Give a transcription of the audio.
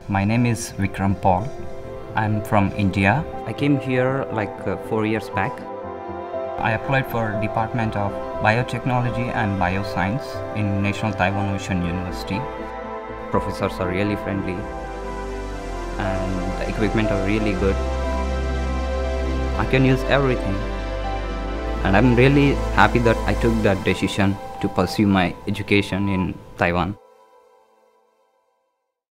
My name is Vikram Paul. I'm from India. I came here like 4 years back. I applied for Department of Biotechnology and Bioscience in National Taiwan Ocean University. Professors are really friendly and the equipment are really good. I can use everything. And I'm really happy that I took that decision to pursue my education in Taiwan.